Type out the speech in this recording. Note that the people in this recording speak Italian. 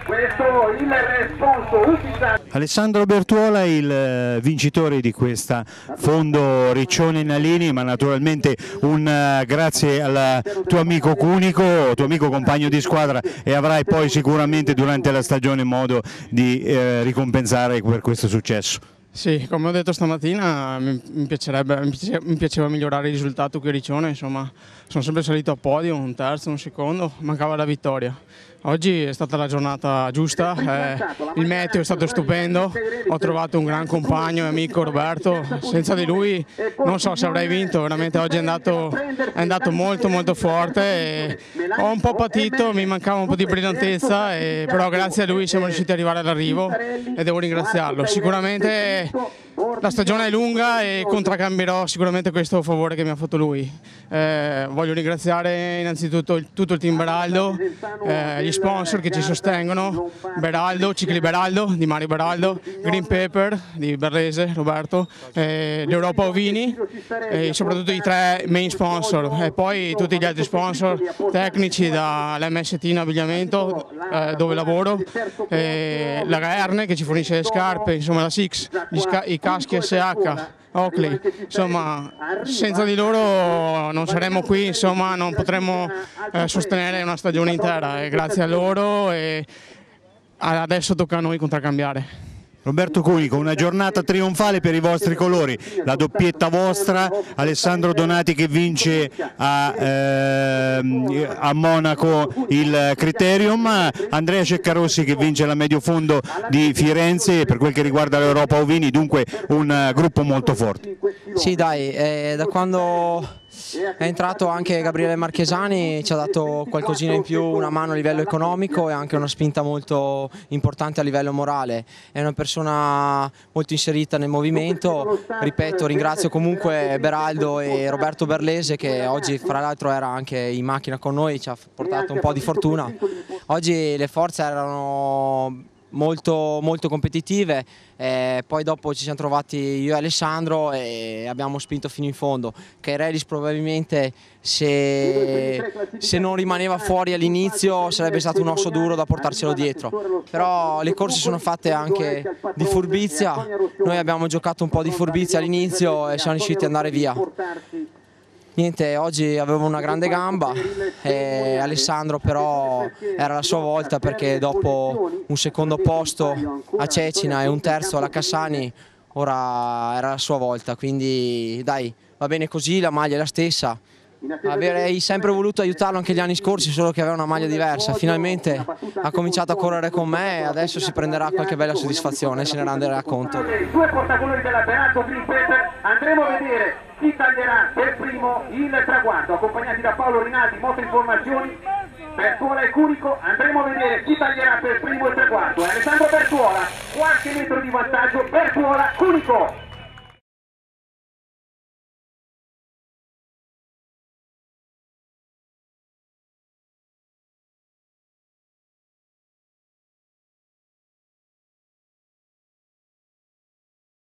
questo il responso ufficiale. Alessandro Bertuola, il vincitore di questa Fondo Riccione Nalini, ma naturalmente un grazie al tuo amico Cunico, tuo amico compagno di squadra, e avrai poi sicuramente durante la stagione modo di ricompensare per questo successo. Sì, come ho detto stamattina mi piaceva migliorare il risultato qui a Riccione, insomma sono sempre salito a podio, un terzo, un secondo, mancava la vittoria. Oggi è stata la giornata giusta, il meteo è stato stupendo, ho trovato un gran compagno e amico Roberto, senza di lui non so se avrei vinto, veramente oggi è andato molto forte, e ho un po' patito, mi mancava un po' di brillantezza, però grazie a lui siamo riusciti ad arrivare all'arrivo e devo ringraziarlo. Sicuramente la stagione è lunga e contraccambierò sicuramente questo favore che mi ha fatto lui. Voglio ringraziare innanzitutto tutto il team Beraldo, gli sponsor che ci sostengono, Beraldo, Cicli Beraldo, di Mario Beraldo, Green Pepper di Berlese, Roberto, l'Europa Ovini e soprattutto i 3 main sponsor, e poi tutti gli altri sponsor tecnici, dall'MST in abbigliamento dove lavoro, la Erne che ci fornisce le scarpe, insomma la Six, i caschi SH, Oakley, insomma senza di loro non saremmo qui, insomma non potremmo sostenere una stagione intera, e grazie a loro, e adesso tocca a noi contraccambiare. Roberto Cunico, una giornata trionfale per i vostri colori, la doppietta vostra, Alessandro Donati che vince a Monaco il Criterium, Andrea Ceccarossi che vince la Mediofondo di Firenze, per quel che riguarda l'Europa Ovini, dunque un gruppo molto forte. Sì dai, da quando è entrato anche Gabriele Marchesani ci ha dato qualcosina in più, una mano a livello economico e anche una spinta molto importante a livello morale. È una persona molto inserita nel movimento, ripeto, ringrazio comunque Beraldo e Roberto Berlese che oggi fra l'altro era anche in macchina con noi, ci ha portato un po' di fortuna. Oggi le forze erano molto competitive, poi dopo ci siamo trovati io e Alessandro e abbiamo spinto fino in fondo. Kairelis probabilmente se non rimaneva fuori all'inizio sarebbe stato un osso duro da portarcelo dietro, però le corse sono fatte anche di furbizia, noi abbiamo giocato un po' di furbizia all'inizio e siamo riusciti ad andare via. Niente, oggi avevo una grande gamba e Alessandro però era la sua volta, perché dopo un secondo posto a Cecina e un terzo alla Cassani ora era la sua volta, quindi dai, va bene così, la maglia è la stessa. Avrei sempre voluto aiutarlo anche gli anni scorsi, solo che aveva una maglia diversa. Finalmente ha cominciato a correre con me e adesso si prenderà qualche bella soddisfazione e se ne renderà conto. I 2 portacolori della Berato Green Pepper, andremo a vedere chi taglierà per primo il traguardo, accompagnati da Paolo Rinaldi, molte informazioni. Bertuola e Cunico, andremo a vedere chi taglierà per primo il traguardo. Alessandro Bertuola, qualche metro di vantaggio, Bertuola, Cunico.